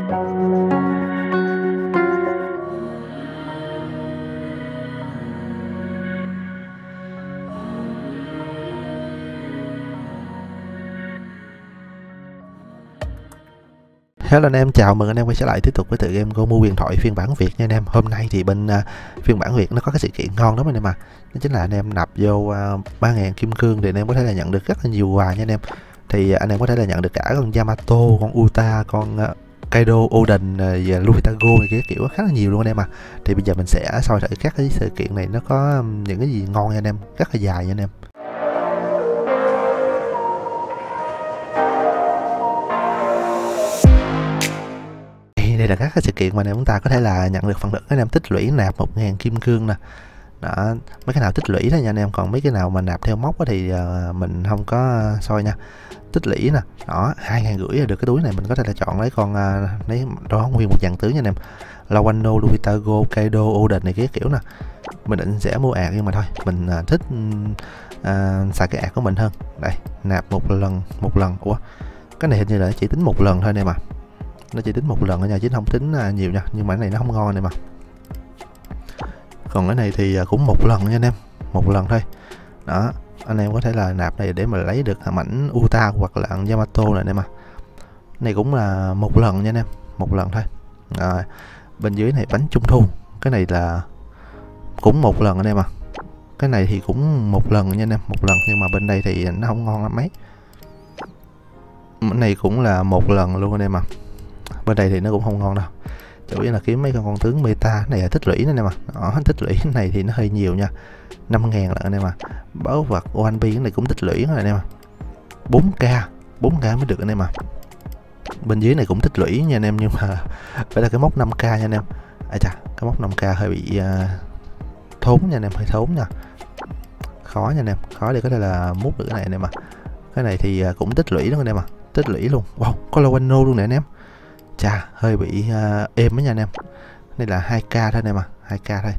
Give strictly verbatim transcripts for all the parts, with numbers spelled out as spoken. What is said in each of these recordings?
Hello anh em, chào mừng anh em quay trở lại tiếp tục với tựa game Go Mua huyền thoại phiên bản Việt nha anh em. Hôm nay thì bên uh, phiên bản Việt nó có cái sự kiện ngon lắm anh em à. Đó chính là anh em nạp vô uh, ba ngàn kim cương thì anh em có thể là nhận được rất là nhiều quà nha anh em. Thì uh, anh em có thể là nhận được cả con Yamato, con Uta, con uh, Kaido, Oden, uh, và Luffy này cái kiểu khá là nhiều luôn anh em à. Thì bây giờ mình sẽ soi thử các cái sự kiện này nó có um, những cái gì ngon nha anh em, rất là dài nha anh em. Đây là các cái sự kiện mà anh em chúng ta có thể là nhận được phần thưởng anh em tích lũy nạp một ngàn kim cương nè. Đó, mấy cái nào tích lũy thôi nha anh em, còn mấy cái nào mà nạp theo mốc thì uh, mình không có uh, soi nha. Tích lũy nè, đó, hai ngàn rưỡi được cái túi này, mình có thể là chọn lấy con uh, lấy đó nguyên một dàn tướng nha anh em. Lawano, Luffy, Kaido, Oden này cái kiểu nè. Mình định sẽ mua ạc nhưng mà thôi, mình uh, thích uh, xài cái ạc của mình hơn. Đây, nạp một lần, một lần. Ủa, cái này hình như là chỉ tính một lần thôi anh em à. Nó chỉ tính một lần ở nhà chứ không tính à, nhiều nha, nhưng mà cái này nó không ngon này mà. Còn cái này thì à, cũng một lần nha anh em, một lần thôi. Đó, anh em có thể là nạp này để mà lấy được mảnh Uta hoặc là Yamato này anh em à. Này cũng là một lần nha anh em, một lần thôi. À, bên dưới này bánh trung thu, cái này là cũng một lần anh em à. Cái này thì cũng một lần nha anh em, một lần, nhưng mà bên đây thì nó không ngon lắm mấy. Cái này cũng là một lần luôn anh em à. Bên đây thì nó cũng không ngon đâu, chủ yếu là kiếm mấy con con tướng meta này là tích lũy nữa nè mà. Đó, tích lũy này thì nó hơi nhiều nha, năm ngàn là anh em à. Báo vật One Piece cái này cũng tích lũy rồi anh em à, bốn k bốn k mới được anh em à. Bên dưới này cũng tích lũy nha anh em, nhưng mà phải là cái mốc năm k nha anh em. À chà, cái mốc năm k hơi bị uh, thốn nha anh em, hơi thốn nha, khó nha anh em, khó để có thể là mút được cái này anh em à. Cái này thì uh, cũng tích lũy đó anh em à, tích lũy luôn. Wow, có Lawano luôn nè anh em. Chà, hơi bị uh, êm đó nha anh em. Đây là hai k thôi anh em à, hai k thôi.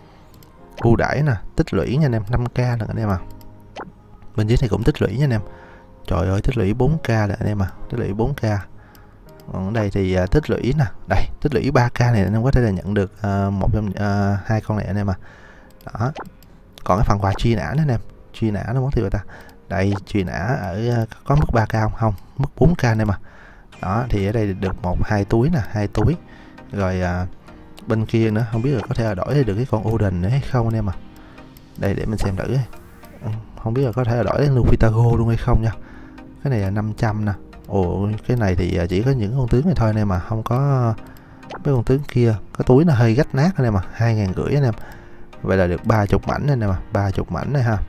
Ưu đãi nè, tích lũy nha anh em, năm k là anh em à. Bên dưới này cũng tích lũy nha anh em. Trời ơi, tích lũy bốn k là anh em à, tích lũy bốn k. Còn ở đây thì uh, tích lũy nè, đây, tích lũy ba k này anh em có thể là nhận được uh, một trong uh, hai con này anh em à. Đó. Còn cái phần quà truy nã nữa anh em, truy nã nó mất tiêu rồi ta. Đây, truy nã ở uh, có mức ba k không? Không, mức bốn k anh em à. Đó, thì ở đây được một hai túi nè, hai túi. Rồi à, bên kia nữa không biết là có thể là đổi được cái con Oden nữa hay không anh em à. Đây để mình xem thử. Không biết là có thể là đổi đến Luffy luôn hay không nha. Cái này là năm trăm nè. Ồ, cái này thì chỉ có những con tướng này thôi anh em mà, không có mấy con tướng kia. Cái túi nó hơi rách nát anh em à, hai ngàn rưỡi anh em. Vậy là được ba mươi mảnh anh em à, ba mươi mảnh này ha.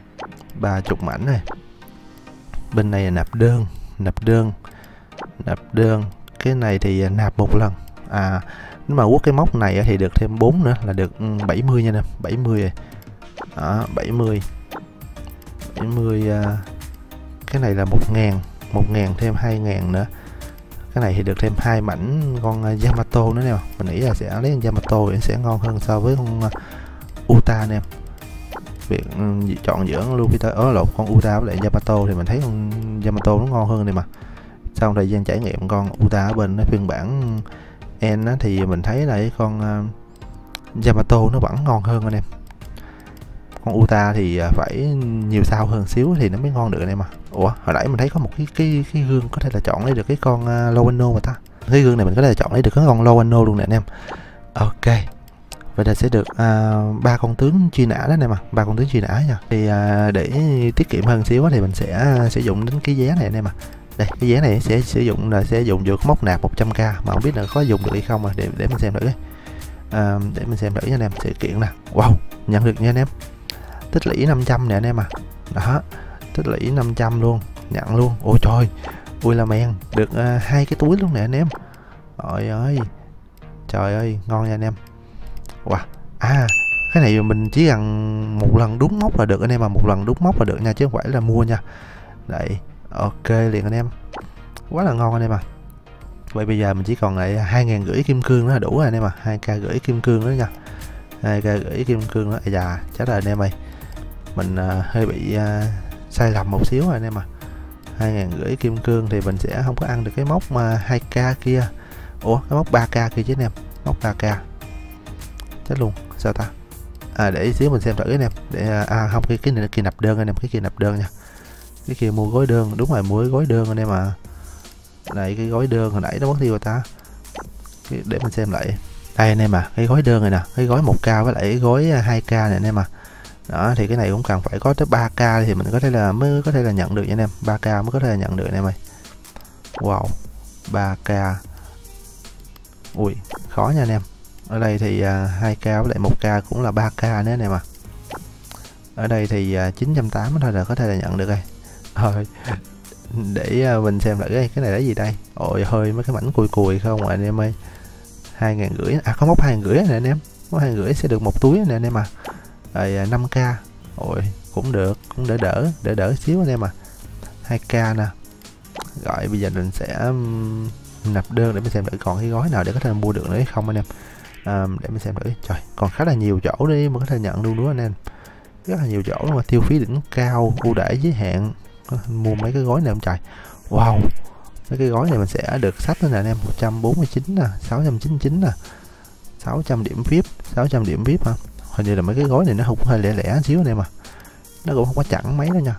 ba mươi mảnh này. Bên này là nạp đơn, nạp đơn. Nạp đơn, cái này thì nạp một lần. À, nếu mà quất cái mốc này thì được thêm bốn nữa là được bảy mươi nha em, bảy mươi rồi. Đó, bảy mươi. bảy mươi uh, cái này là một ngàn, một ngàn thêm hai ngàn nữa. Cái này thì được thêm hai mảnh con Yamato nữa nè. Mình nghĩ là sẽ lấy con Yamato thì sẽ ngon hơn so với con uh, Uta nè. Việc um, chọn giữa Luffy ở lộn con Uta với lại Yamato thì mình thấy con Yamato nó ngon hơn này mà. Sau thời gian trải nghiệm con Uta ở bên phiên bản N á, thì mình thấy là cái con uh, Yamato nó vẫn ngon hơn anh em. Con Uta thì uh, phải nhiều sao hơn xíu thì nó mới ngon được anh em à. Ủa, hồi nãy mình thấy có một cái cái cái gương có thể là chọn lấy được cái con uh, Lawano mà ta. Cái gương này mình có thể là chọn lấy được cái con Lawano luôn nè anh em. Ok. Vậy là sẽ được ba uh, con tướng truy nã đó anh em à, ba con tướng truy nã nha. Thì uh, để tiết kiệm hơn xíu thì mình sẽ uh, sử dụng đến cái vé này anh em à. Đây, cái vé này sẽ sử dụng là sẽ dùng được mốc nạp một trăm k mà không biết là có dùng được hay không à, để để mình xem thử đấy. À, để mình xem thử nha anh em, sự kiện nè. Wow, nhận được nha anh em. Tích lũy năm trăm nè anh em à. Đó, tích lũy năm trăm luôn, nhận luôn. Ôi trời, ui là men, được uh, hai cái túi luôn nè anh em. Trời ơi. Trời ơi, ngon nha anh em. Wow. À, cái này mình chỉ cần một lần đúng mốc là được anh em à, một lần đúng mốc là được nha chứ không phải là mua nha. Đây. Ok liền anh em, quá là ngon anh em à. Vậy bây giờ mình chỉ còn lại hai ngàn rưỡi kim cương đó là đủ rồi anh em à, hai k rưỡi kim cương đó nha, hai k rưỡi kim cương đó. Dạ chắc là anh em ơi, mình uh, hơi bị uh, sai lầm một xíu rồi anh em à. Hai ngàn rưỡi kim cương thì mình sẽ không có ăn được cái mốc mà hai k kia, Ủa cái mốc ba k kia chứ anh em, mốc ba k chết luôn sao ta. À để xíu mình xem thử anh em, để à không, cái cái này kia nạp đơn anh em, cái kia nạp đơn nha, cái kia mua gói đơn, đúng rồi mua gói đơn anh em à. Này cái gói đơn hồi nãy nó mất tiêu rồi ta, để mình xem lại đây anh em à, cái gói đơn này nè, cái gói một k với lại cái gói hai k này anh em à. Đó thì cái này cũng cần phải có tới ba k thì mình có thể là mới có thể là nhận được nha anh em, ba k mới có thể là nhận được anh em ơi. Wow, ba k, ui khó nha anh em. Ở đây thì uh, hai k với lại một k cũng là ba k nữa anh em à. Ở đây thì uh, chín trăm tám mươi thôi là có thể là nhận được rồi. Thôi để uh, mình xem lại cái, cái này là gì đây. Ôi hơi mấy cái mảnh cùi cùi không anh em ơi. Hai ngàn rưỡi, à có mốc hai ngàn rưỡi này anh em, mốc hai ngàn rưỡi sẽ được một túi này anh em à. Rồi uh, năm k, ôi cũng được, cũng đỡ đỡ đỡ đỡ xíu anh em à. hai k nè. Rồi bây giờ mình sẽ um, nạp đơn để mình xem thử còn cái gói nào để có thể mua được nữa hay không anh em. À, để mình xem thử, trời còn khá là nhiều chỗ đi mà có thể nhận luôn đúng anh em, rất là nhiều chỗ mà tiêu phí đỉnh cao, ưu đãi giới hạn, mua mấy cái gói này không trời. Wow, mấy cái gói này mình sẽ được sách nè anh em, một trăm bốn mươi chín nè, sáu trăm chín mươi chín nè, sáu trăm điểm vê i pê, sáu trăm điểm vê i pê hả. Hình như là mấy cái gói này nó không hơi lẻ lẻ xíu anh em à, nó cũng không có chẵn mấy đâu nha.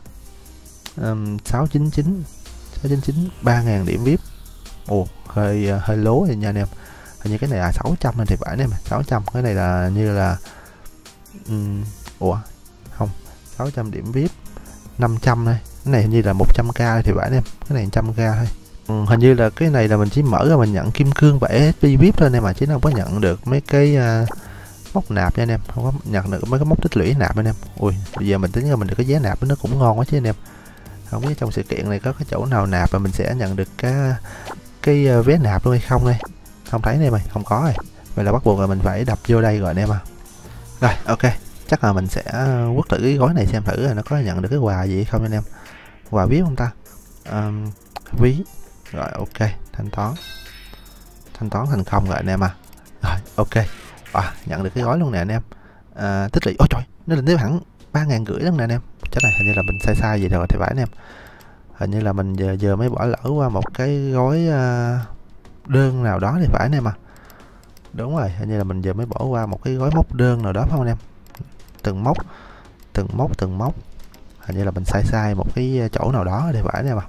um, sáu trăm chín mươi chín, sáu trăm chín mươi chín, ba ngàn điểm vê i pê. Ồ hơi hơi lố rồi nha anh em. Hình như cái này là sáu trăm nên thì phải em, sáu trăm, cái này là như là um, ủa không, sáu trăm điểm vê i pê năm trăm thôi, cái này hình như là một trăm k thì phải em, cái này một trăm k thôi. Ừ, hình như là cái này là mình chỉ mở ra mình nhận kim cương và ét pê vê i pê thôi em, mà chứ không có nhận được mấy cái uh, mốc nạp nha anh em, không có nhận được mấy cái mốc tích lũy nạp anh em. Ui bây giờ mình tính ra mình được cái giá nạp nó cũng ngon quá chứ anh em. Không biết trong sự kiện này có cái chỗ nào nạp và mình sẽ nhận được cái cái vé nạp luôn hay không đây. Không thấy này mày, không có rồi. Vậy là bắt buộc là mình phải đập vô đây rồi anh em à. Rồi ok, chắc là mình sẽ quất thử cái gói này xem thử là nó có nhận được cái quà gì hay không anh em. Quà ví không ta? Um, ví. Rồi ok, thanh toán. Thanh toán thành công rồi anh em à. Rồi ok. À, nhận được cái gói luôn nè anh em. À, tích lũy. Ôi trời, nó lên tới hẳn ba ngàn rưỡi luôn nè anh em. Chắc này hình như là mình sai sai gì rồi thì phải anh em. Hình như là mình giờ giờ mới bỏ lỡ qua một cái gói uh, đơn nào đó thì phải anh em à. Đúng rồi, hình như là mình giờ mới bỏ qua một cái gói mốc đơn nào đó phải không anh em. Từng mốc, từng mốc, từng mốc. Hình như là mình sai sai một cái chỗ nào đó thì phải anh em à.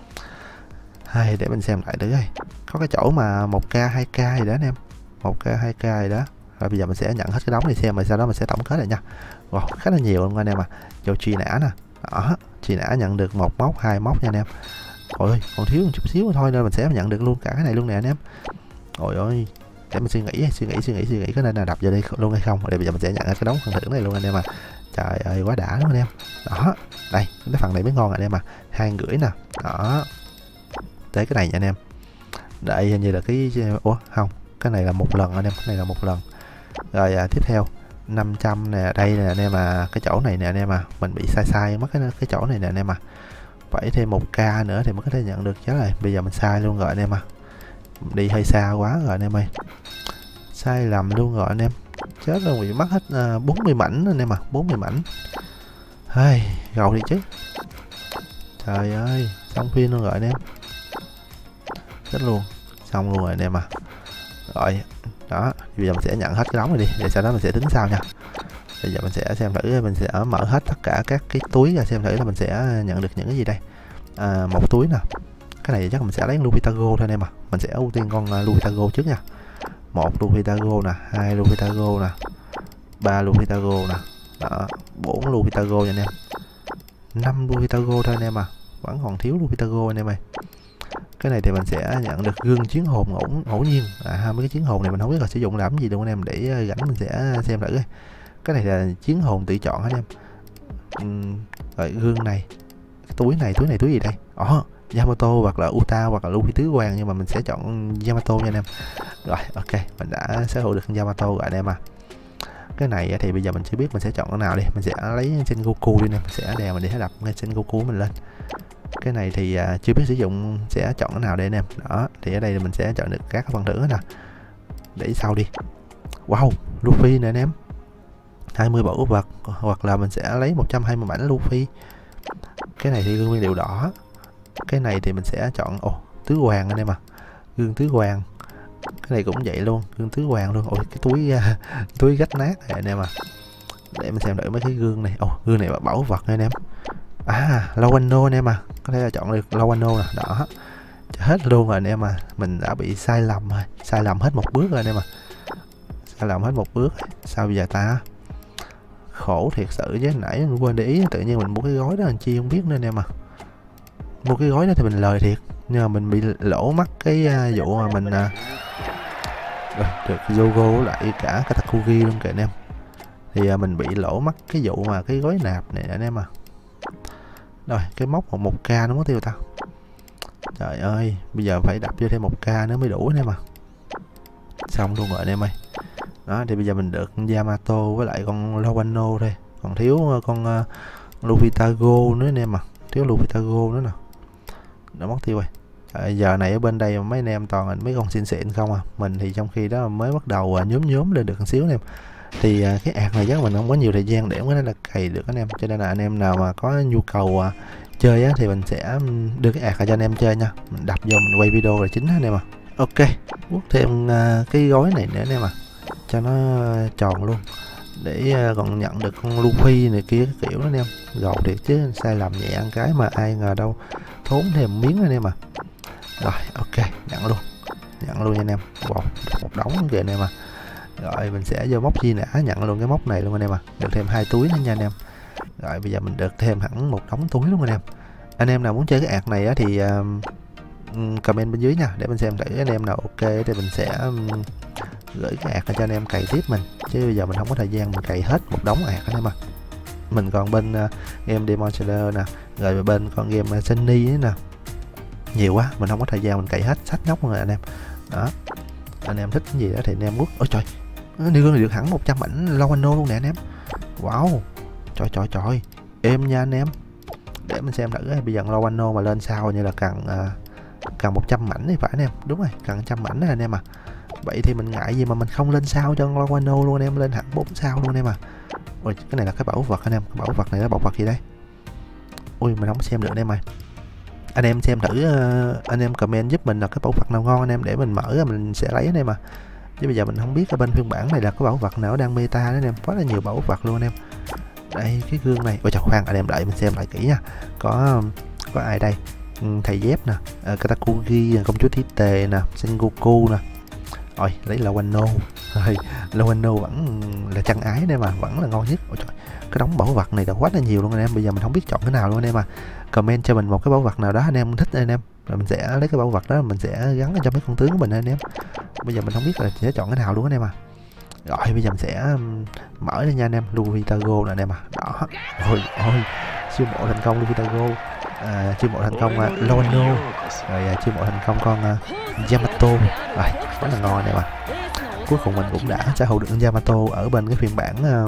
Hay để mình xem lại thử coi. Có cái chỗ mà một k, hai k gì đó anh em. một k, hai k gì đó. Rồi bây giờ mình sẽ nhận hết cái đống này xem, rồi sau đó mình sẽ tổng kết lại nha. Wow, khá là nhiều luôn anh em à. Chỗ truy nã nè. Đó, truy nã nhận được một mốc, hai mốc nha anh em. Ôi còn thiếu một chút xíu thôi nên mình sẽ nhận được luôn cả cái này luôn nè anh em. Ôi ơi, để mình suy nghĩ, suy nghĩ, suy nghĩ, suy nghĩ có nên là đập vào đây luôn hay không. Để bây giờ mình sẽ nhận cái đống phần thưởng này luôn anh em à. Trời ơi quá đã lắm anh em. Đó, đây, cái phần này mới ngon anh em à. Hai rưỡi nè. Đó. Tới cái này nha anh em. Đây hình như là cái, ủa không, cái này là một lần anh em, cái này là một lần. Rồi à, tiếp theo năm trăm nè, đây nè anh em à, cái chỗ này nè anh em à, mình bị sai sai mất cái cái chỗ này nè anh em à. Phải thêm một k nữa thì mới có thể nhận được chứ rồi. Bây giờ mình sai luôn rồi anh em à. Đi hơi xa quá rồi anh em ơi. Sai lầm luôn rồi anh em. Chết rồi, bị mất hết uh, bốn mươi mảnh anh em à, bốn mươi mảnh. Hay, gầu đi chứ. Trời ơi, xong phim luôn rồi anh em. Chết luôn, xong luôn rồi anh em à. Rồi, đó, bây giờ mình sẽ nhận hết cái đống này đi, để sau đó mình sẽ tính sau nha. Bây giờ mình sẽ xem thử, mình sẽ mở hết tất cả các cái túi ra xem thử là mình sẽ nhận được những cái gì đây. À, một túi nè. Cái này chắc mình sẽ lấy Lupitago thôi anh em à. Mình sẽ ưu tiên con uh, Lupitago trước nha. Một Lupitago nè, hai Lupitago nè, ba Lupitago nè, đó, bốn Lupitago nha anh em. năm Lupitago thôi anh em à. Vẫn còn thiếu Lupitago anh em ơi. Cái này thì mình sẽ nhận được gương chiến hồn ngẫu ngẫu nhiên. À, mấy cái chiến hồn này mình không biết là sử dụng làm gì đâu anh em, để rảnh mình sẽ xem thử. Cái này là chiến hồn tự chọn anh em. Uhm, rồi gương này, cái túi này, túi này túi gì đây? Ồ, oh, Yamato hoặc là Uta hoặc là Luffy tứ hoàng, nhưng mà mình sẽ chọn Yamato nha anh em. Rồi ok, mình đã sở hữu được Yamato rồi anh em à. Cái này thì bây giờ mình chưa biết mình sẽ chọn cái nào đi. Mình sẽ lấy Sengoku đi nè, mình sẽ đè mình để đập ngay Sengoku mình lên. Cái này thì uh, chưa biết sử dụng, sẽ chọn cái nào đây anh em. Đó, thì ở đây mình sẽ chọn được các phần thưởng nè. Để sau đi. Wow, Luffy nè anh em. hai mươi bảo vật, hoặc là mình sẽ lấy một trăm hai mươi mảnh Luffy. Cái này thì gương nguyên liệu đỏ. Cái này thì mình sẽ chọn ồ, tứ hoàng anh em à. Gương tứ hoàng. Cái này cũng vậy luôn, gương tứ hoàng luôn. Ôi cái túi uh, túi gách nát này anh em à. Để mình xem thử mấy cái gương này. Ồ, gương này là bảo vật nha anh em. À, Lowano anh em à. Có thể là chọn được Lowano nè, đó. Hết luôn rồi anh em à. Mình đã bị sai lầm rồi, sai lầm hết một bước rồi anh em à. Sai lầm hết một bước. Sao bây giờ ta? Khổ thiệt sự chứ, nãy mình quên để ý, tự nhiên mình mua cái gói đó anh chi không biết nữa anh em à. Mua cái gói đó thì mình lời thiệt, nhưng mà mình bị lỗ mất cái uh, vụ mà mình uh, được Yogo lại cả Katakugi luôn kìa anh em. Thì uh, mình bị lỗ mất cái vụ mà cái gói nạp này anh em à. Rồi cái móc một một k nó mất tiêu ta. Trời ơi, bây giờ phải đập vô thêm một k nữa mới đủ anh em à. Xong luôn rồi anh em ơi. Đó thì bây giờ mình được Yamato với lại con Lowano thôi, còn thiếu con uh, Lufitago nữa anh em à, thiếu Lufitago nữa nè. Nó mất tiêu rồi. À, giờ này ở bên đây mấy anh em toàn là mấy con xịn xịn không à. Mình thì trong khi đó mới bắt đầu uh, nhóm nhóm lên được một xíu anh em. Thì uh, cái ạc này chắc mình không có nhiều thời gian để có thể là cày được anh em, cho nên là anh em nào mà có nhu cầu uh, chơi á thì mình sẽ đưa cái ạc ra cho anh em chơi nha. Mình đập vô mình quay video là chính anh em à. Ok, quất thêm uh, cái gói này nữa anh em à, cho nó tròn luôn để uh, còn nhận được con Luffy này kia cái kiểu đó anh em. Gầu thiệt chứ, sai lầm nhẹ ăn cái mà ai ngờ đâu thốn thêm miếng anh em à. Rồi ok, nhận luôn, nhận luôn nha anh em. Wow, một đống kìa anh em à. Rồi mình sẽ vô móc chi nã nhận luôn cái móc này luôn anh em à, được thêm hai túi nữa nha anh em. Rồi bây giờ mình được thêm hẳn một đống túi luôn anh em. Anh em nào muốn chơi cái ạc này á thì uh, comment bên dưới nha, để mình xem thử anh em nào ok thì mình sẽ um, gửi cái ạc cho anh em cày tiếp mình, chứ bây giờ mình không có thời gian mình cày hết một đống ạc anh em à. Mình còn bên uh, game Demon Slayer nè, rồi bên con game uh, Sunny nè, nhiều quá mình không có thời gian mình cày hết sách nhóc rồi anh em. Đó, anh em thích cái gì đó thì anh em quất. Ôi trời, đi được hẳn một trăm mảnh Lowano luôn nè anh em. Wow, trời trời trời, êm nha anh em. Để mình xem thử bây giờ Lowano mà lên sao như là cần uh, cần một trăm mảnh thì phải anh em. Đúng rồi, cần một trăm mảnh này anh em à. Vậy thì mình ngại gì mà mình không lên sao cho Lowano luôn anh em, lên hẳn bốn sao luôn anh em à. Ôi cái này là cái bảo vật anh em, cái bảo vật này là bảo vật gì đấy. Ui mình không xem được anh em ơi. Anh em xem thử uh, anh em comment giúp mình là cái bảo vật nào ngon anh em, để mình mở ra mình sẽ lấy anh em à. Chứ bây giờ mình không biết ở bên phiên bản này là có bảo vật nào đang meta đó anh em, quá là nhiều bảo vật luôn anh em. Đây cái gương này, ôi trời khoan anh em đợi mình xem lại kỹ nha. Có có ai đây? Thầy dép nè, uh, Katakugi, công chúa Thí Tề nè, Sengoku nè. Rồi lấy Lowano. Rồi Lowano vẫn là chân ái đây mà, vẫn là ngon nhất. Ôi trời, cái đống bảo vật này đã quá là nhiều luôn anh em. Bây giờ mình không biết chọn cái nào luôn anh em à. Comment cho mình một cái bảo vật nào đó anh em thích anh em, rồi mình sẽ lấy cái bảo vật đó mình sẽ gắn cho mấy con tướng của mình anh em. Bây giờ mình không biết là sẽ chọn cái nào luôn anh em à. Rồi bây giờ mình sẽ mở lên nha anh em. Lufitago nè anh em à. Đó, ôi ôi siêu mộ thành công Lufitago, à, chiêu mộ thành công uh, Lowano, rồi uh, chiêu mộ thành công con uh, Yamato. Rồi rất là ngon này mà. Cuối cùng mình cũng đã sở hữu được Yamato ở bên cái phiên bản uh,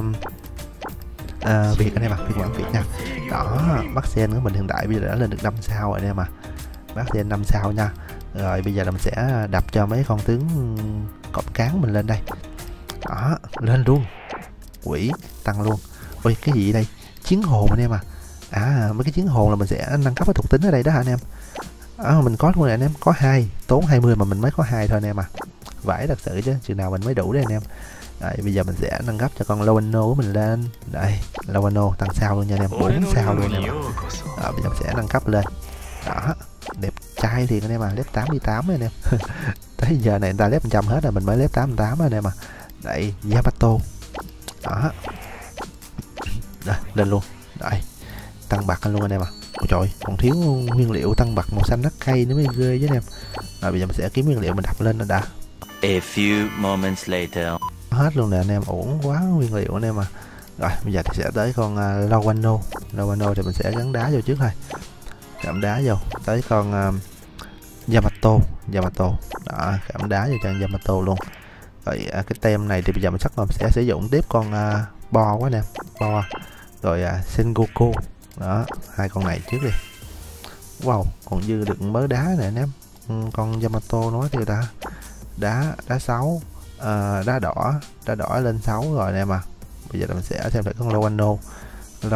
uh, Việt anh em ạ, phiên bản Việt nha. Đó, Maxen của mình hiện tại bây giờ đã lên được năm sao rồi anh em ạ. Maxen năm sao nha. Rồi bây giờ là mình sẽ đập cho mấy con tướng cọp cán mình lên đây. Đó, lên luôn. Quỷ tăng luôn. Ôi cái gì đây? Chiến hồn anh em à. À mấy cái chiến hồn là mình sẽ nâng cấp cái thuộc tính ở đây đó hả anh em. À, mình có luôn rồi anh em, có hai, tốn hai mươi mà mình mới có hai thôi anh em à. Vãi thật sự chứ, chừng nào mình mới đủ đấy anh em. Đấy, bây giờ mình sẽ nâng cấp cho con Lowano của mình lên. Đây, Lowano tăng sao luôn nha anh em, bốn sao luôn anh em. Đó, bây giờ mình sẽ nâng cấp lên. Đó, đẹp trai thì anh em à, level tám mươi tám anh em. Tới giờ này người ta level một trăm hết rồi, mình mới level tám mươi tám anh em à. Đây, Yamato. Đó. Đây, lên luôn. Đây, tăng bạc luôn anh em à. Ôi trời, còn thiếu nguyên liệu tăng bạc màu xanh đất cây nữa mới ghê chứ anh em. Rồi bây giờ mình sẽ kiếm nguyên liệu mình đập lên nó đã. A few moments later. Hết luôn nè anh em, ổn quá nguyên liệu anh em à. Rồi bây giờ thì sẽ tới con uh, Lowano. Lowano thì mình sẽ gắn đá vô trước thôi. Gắn đá vô. Tới con uh, Yamato. Yamato. Đó, gắn đá vô cho Yamato luôn. Rồi uh, cái tem này thì bây giờ mình chắc là mình sẽ sử dụng tiếp con uh, Bo quá nè. Bo. Rồi uh, Sengoku. Đó, hai con này trước đi. Wow, còn dư được mớ đá này anh em. Ừ, con Yamato nói thì ta đá đá sáu, uh, đá đỏ đá đỏ lên sáu rồi anh em à. Bây giờ mình sẽ xem thử con Lowano.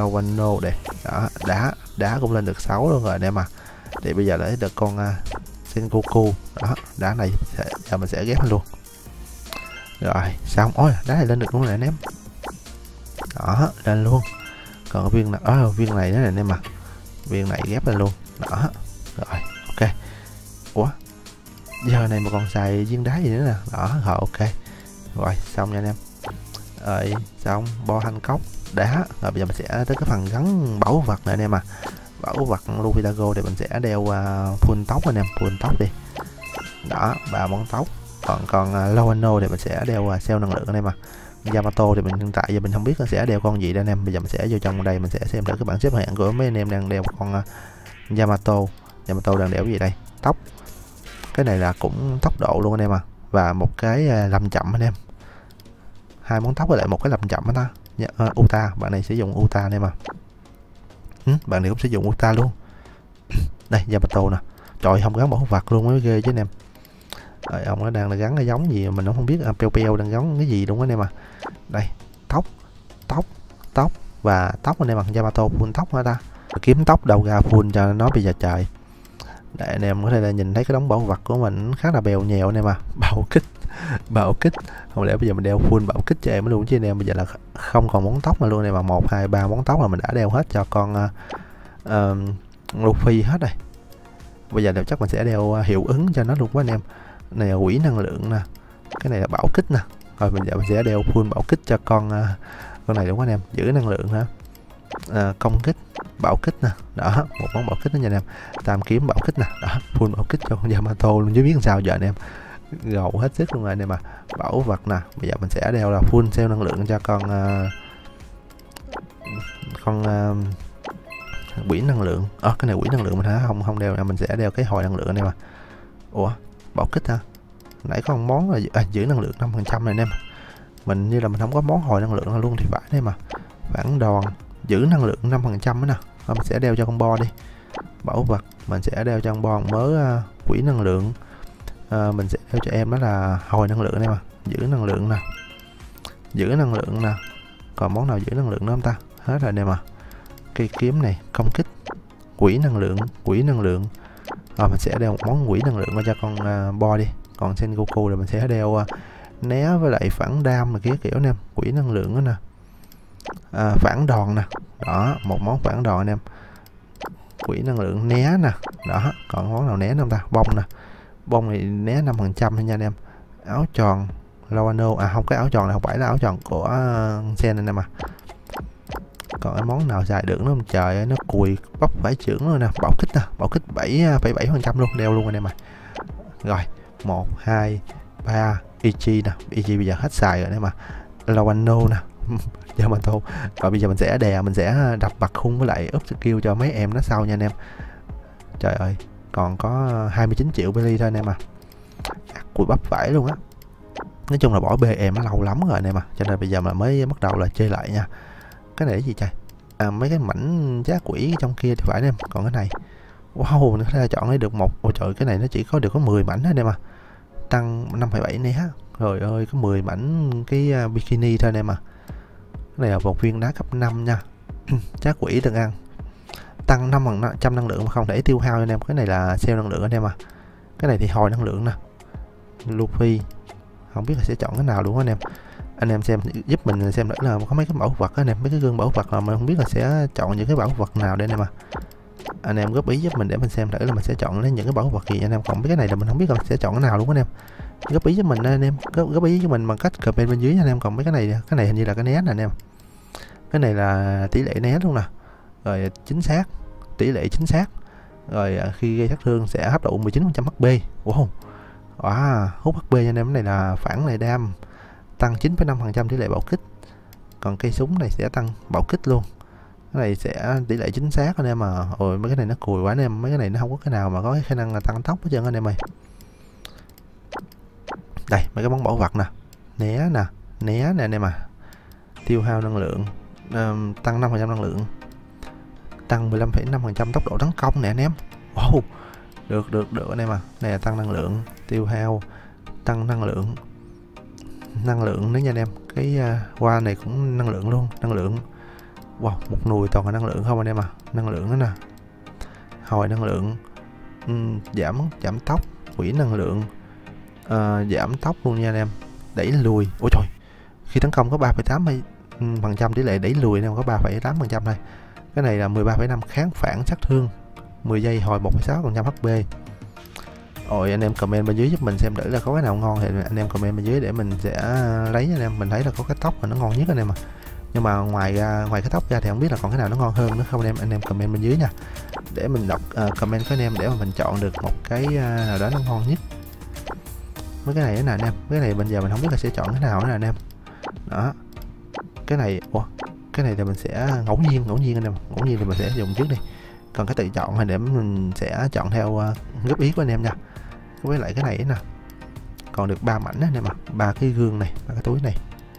Lowano đây. Đó, đá đá cũng lên được sáu luôn rồi anh em à. Thì bây giờ lấy được con uh, Sengoku. Đó, đá này sẽ, giờ mình sẽ ghép lên luôn. Rồi xong. Ôi đá này lên được luôn này anh em. Đó lên luôn. Còn viên này, đó, viên này đó này anh em, mà viên này ghép lên luôn. Đó rồi ok. Ủa giờ này mà còn xài viên đá gì nữa nè. Đó rồi ok. Rồi xong nha anh em. Rồi xong bo thanh cốc đá. Rồi bây giờ mình sẽ tới cái phần gắn bảo vật này anh em, à bảo vật Luffy Dago thì mình sẽ đeo uh, full tóc anh em, full tóc đi. Đó ba món tóc. Còn còn uh, Lowano thì mình sẽ đeo uh, sale năng lượng anh em, à Yamato thì mình hiện tại giờ mình không biết là sẽ đeo con gì đây anh em. Bây giờ mình sẽ vô trong đây mình sẽ xem thử cái bảng xếp hạng của mấy anh em đang đeo con uh, Yamato. Yamato đang đeo cái gì đây? Tóc. Cái này là cũng tốc độ luôn anh em, à và một cái uh, làm chậm anh em. Hai món tóc với lại một cái làm chậm ta. Uh, Uta, bạn này sử dụng Uta anh em, à ừ, bạn này cũng sử dụng Uta luôn. Đây Yamato nè. Trời, không gắn bảo vật luôn mới ghê chứ anh em. Rồi, ông nó đang là gắn cái giống gì mình cũng không biết. À, peo peo đang gắn cái gì đúng anh em, à đây tóc tóc tóc và tóc anh em, bằng Yamato full tóc hả ta. Kiếm tóc đầu ra full cho nó bây giờ trời. Để anh em có thể là nhìn thấy cái đống bảo vật của mình khá là bèo nhèo anh em, à bảo kích bảo kích không lẽ bây giờ mình đeo full bảo kích cho em luôn chứ anh em. Bây giờ là không còn món tóc mà luôn này, mà một hai ba món tóc là mình đã đeo hết cho con uh, uh, Luffy hết rồi. Bây giờ chắc mình sẽ đeo uh, hiệu ứng cho nó luôn quá anh em. Này là quỹ năng lượng nè, cái này là bảo kích nè. Rồi mình giờ mình sẽ đeo full bảo kích cho con uh, con này đúng không anh em. Giữ năng lượng hả, uh, công kích bảo kích nè. Đó một món bảo kích đó nha anh em. Tam kiếm bảo kích nè. Đó full bảo kích cho con Yamato luôn chứ biết làm sao giờ anh em. Gầu hết sức luôn rồi anh em, à bảo vật nè. Bây giờ mình sẽ đeo là full sale năng lượng cho con uh, con uh, quỹ năng lượng. Ờ à, cái này quỹ năng lượng mình hả, không không đeo. Mình sẽ đeo cái hồi năng lượng anh em, à ủa bảo kích hả, nãy có một món là à, giữ năng lượng năm phần trăm này anh em. Mình như là mình không có món hồi năng lượng luôn thì phải đấy, mà phản đòn giữ năng lượng năm phần trăm nữa nè. Rồi mình sẽ đeo cho con bo đi. Bảo vật mình sẽ đeo cho con bo mới uh, quỹ năng lượng. À, mình sẽ đeo cho em đó là hồi năng lượng anh em, à giữ năng lượng nè, giữ năng lượng nè. Còn món nào giữ năng lượng nữa không ta? Hết rồi anh em, à cây kiếm này công kích quỹ năng lượng quỹ năng lượng. Rồi mình sẽ đeo một món quỹ năng lượng cho con uh, bo đi. Còn Sengoku thì mình sẽ đeo uh, né với lại phản đam mà kia kiểu anh em. Quỹ năng lượng đó nè, à, phản đòn nè. Đó một món phản đòn anh em, quỹ năng lượng né nè. Đó còn món nào né không ta? Bông nè, bông này né năm phần trăm nha anh em. Áo tròn Lowano, à không, cái áo tròn này không phải là áo tròn của uh, Sen anh em, à còn cái món nào xài được nữa không trời ơi, nó cùi bắp vải trưởng luôn nè. Bảo kích nè, bảo kích bảy phẩy bảy phần trăm luôn, đeo luôn anh em, à rồi một hai ba Ichi nè. Ichi bây giờ hết xài rồi anh em, à Lowano nè. Yamato. Rồi bây giờ mình sẽ đè, mình sẽ đập bật khung với lại up skill cho mấy em nó sau nha anh em. Trời ơi còn có hai mươi chín triệu belly thôi anh em, à cùi bắp vải luôn á. Nói chung là bỏ bê em nó lâu lắm rồi anh em, à cho nên bây giờ mà mới bắt đầu là chơi lại nha. Cái này là gì trời, à, mấy cái mảnh giá quỷ trong kia thì phải anh em. Còn cái này wow, nó sẽ chọn lấy được một. Ôi trời, cái này nó chỉ có được có mười mảnh anh em, à tăng năm phẩy bảy né. Rồi ơi có mười mảnh cái uh, bikini thôi anh em, à cái này là một viên đá cấp năm nha. Giá quỷ đừng ăn, tăng năm phần trăm năng lượng mà không thể tiêu hao anh em. Cái này là sale năng lượng anh em, à cái này thì hồi năng lượng nè. Luffy không biết là sẽ chọn cái nào đúng không anh em. Anh em xem giúp mình xem thử là có mấy cái bảo vật anh em, mấy cái gương bảo vật là mình không biết là sẽ chọn những cái bảo vật nào đây anh em, à anh em góp ý giúp mình để mình xem thử là mình sẽ chọn lấy những cái bảo vật gì anh em. Còn mấy cái này là mình không biết là sẽ chọn cái nào luôn anh em. Góp ý giúp mình anh em, góp, góp ý cho mình bằng cách comment bên dưới anh em. Còn mấy cái này, cái này hình như là cái né nè anh em. Cái này là tỷ lệ né luôn nè. Rồi chính xác, tỷ lệ chính xác. Rồi khi gây sát thương sẽ hấp thụ mười chín phần trăm hát pê. Wow. Wow, hút hát pê cho anh em. Cái này là phản lại đam, tăng chín phẩy năm phần trăm tỷ lệ bảo kích. Còn cây súng này sẽ tăng bảo kích luôn. Cái này sẽ tỷ lệ chính xác anh em, mà ôi mấy cái này nó cùi quá anh em. Mấy cái này nó không có cái nào mà có cái khả năng là tăng tốc hết trơn anh em ơi. Đây mấy cái món bảo vật nè, né nè, né nè anh em, à tiêu hao năng lượng, um, tăng năm phần trăm năng lượng, tăng mười lăm phẩy năm phần trăm tốc độ tấn công nè anh em. Wow, được được được anh em, à này là tăng năng lượng, tiêu hao, tăng năng lượng, năng lượng nữa nha anh em. Cái uh, qua này cũng năng lượng luôn, năng lượng. Wow, một nùi toàn là năng lượng không anh em, à năng lượng đó nè, hồi năng lượng, um, giảm giảm tốc, quỹ năng lượng, uh, giảm tốc luôn nha anh em, đẩy lùi. Ôi trời, khi tấn công có ba phẩy tám phần trăm tỷ lệ đẩy lùi anh em, có ba phẩy tám phần trăm thôi. Cái này là mười ba phẩy năm kháng phản sát thương, mười giây hồi một phẩy sáu phần trăm hát pê. Rồi anh em comment bên dưới giúp mình xem thử là có cái nào ngon thì anh em comment bên dưới để mình sẽ lấy anh em. Mình thấy là có cái tóc mà nó ngon nhất anh em mà. Nhưng mà ngoài ra, ngoài cái tóc ra thì không biết là còn cái nào nó ngon hơn nữa không anh em. Anh em comment bên dưới nha, để mình đọc uh, comment của anh em để mà mình chọn được một cái uh, nào đó nó ngon nhất. Mấy cái này thế nào anh em, cái này bây giờ mình không biết là sẽ chọn cái nào nữa anh em. Đó, cái này, ủa, cái này thì mình sẽ ngẫu nhiên, ngẫu nhiên anh em, ngẫu nhiên thì mình sẽ dùng trước đi. Còn cái tự chọn thì để mình sẽ chọn theo uh, góp ý của anh em nha. Với lại cái này nè, còn được ba mảnh anh em ạ, ba cái gương này, ba cái túi này.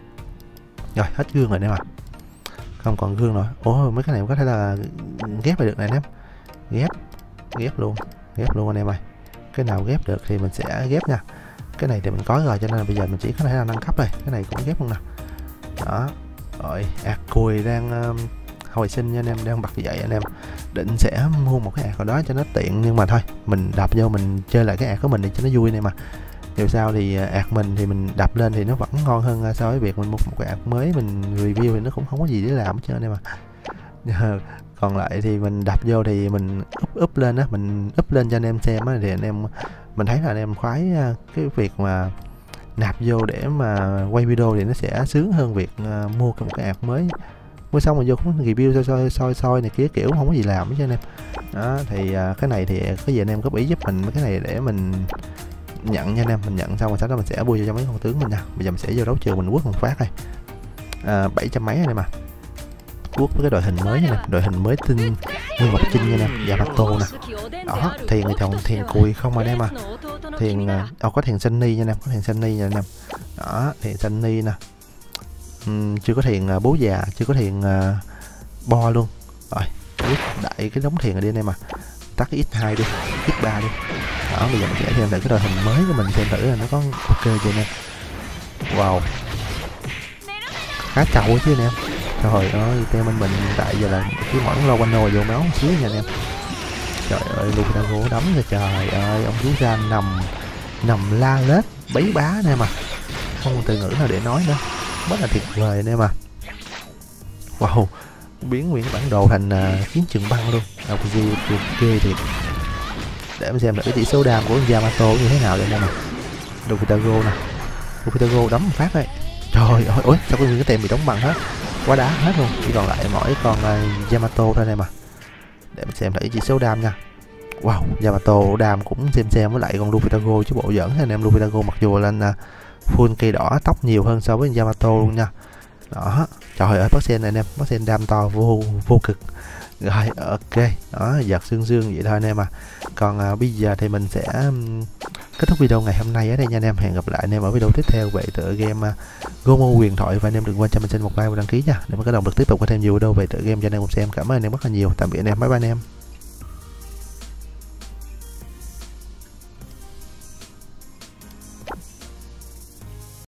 Rồi hết gương rồi anh em ạ, không còn gương rồi. Ủa mấy cái này có thể là ghép lại được này anh em, ghép ghép luôn, ghép luôn anh em ơi. Cái nào ghép được thì mình sẽ ghép nha. Cái này thì mình có rồi cho nên là bây giờ mình chỉ có thể là nâng cấp thôi. Cái này cũng ghép luôn nè. Đó. Rồi ạt cùi đang uh, hồi sinh nha anh em, đang bật dậy anh em. Định sẽ mua một cái ạt ở đó cho nó tiện, nhưng mà thôi mình đập vô mình chơi lại cái ạt của mình để cho nó vui này mà. Dù sao thì ạt mình thì mình đập lên thì nó vẫn ngon hơn so với việc mình mua một cái ạt mới mình review thì nó cũng không có gì để làm hết trơn anh em mà. Còn lại thì mình đập vô thì mình up up lên á, mình up lên cho anh em xem á, thì anh em mình thấy là anh em khoái cái việc mà nạp vô để mà quay video thì nó sẽ sướng hơn việc uh, mua một cái ạt mới. Mua xong rồi vô cũng review soi soi soi soi này kia kiểu không có gì làm hết cho anh em. Đó thì uh, cái này thì cái gì anh em góp ý giúp mình mấy cái này để mình nhận nha anh em. Mình nhận xong rồi sau đó mình sẽ bui cho mấy con tướng mình nha. Bây giờ mình sẽ vô đấu trường mình quất một phát này. À, bảy trăm mấy anh em à. Quất với cái đội hình mới nha, đội hình mới tinh Nguyên Ngọc Trinh nha em, Yamato nè. Đó, thiền thì còn thiền cùi không anh em à. Thiền ờ có thiền Sunny nha em, có thiền Sunny nha anh em. Đó, thiền Sunny nè. Uhm, chưa có thiền uh, bố già, chưa có thiền uh, bo luôn. Rồi, quất đại cái đống thiền này đi anh em à. Tắt cái x hai đi, x ba đi. Đó, bây giờ mình sẽ xem thử cái đội hình mới của mình xem thử là nó có ok chưa anh em. Wow, khá trâu chứ anh em. Trời ơi, tem bên mình hiện tại giờ là cái mỏng lo quanh nồi vô máu một xíu nha anh em. Trời ơi, Lucago đấm rồi, trời ơi, ông chú ra nằm nằm la lết bấy bá anh em à. Không từ ngữ nào để nói nữa, rất là tuyệt vời anh em à. Wow, biến nguyên bản đồ thành uh, chiến trường băng luôn. Đâu cái gì ghê thiệt. Để mình xem là cái chỉ số đam của Yamato như thế nào đây anh em à. Lucago nè, Lucago đấm một phát đây. Trời ơi, ôi sao có những cái tem bị đóng bằng hết, quá đá hết luôn. Chỉ còn lại mỗi con uh, Yamato thôi anh em à. Để mình xem thử chỉ số đam nha. Wow, Yamato đam cũng xem xem với lại con Lucago chứ bộ giỡn anh em. Lucago mặc dù lên uh, full cây đỏ, tóc nhiều hơn so với Yamato luôn nha. Đó, trời ơi, bác sen này anh em, bác sen đam to vô vô cực. Rồi ok, đó, giật xương xương vậy thôi anh em à. Còn uh, bây giờ thì mình sẽ um, kết thúc video ngày hôm nay ở đây nha anh em. Hẹn gặp lại anh em ở video tiếp theo về tựa game uh, Gomo huyền thoại. Và anh em đừng quên cho mình xin một like và đăng ký nha, để mà có động lực tiếp tục có thêm nhiều video về tựa game cho anh em cùng xem. Cảm ơn anh em rất là nhiều. Tạm biệt anh em, bye bye anh em.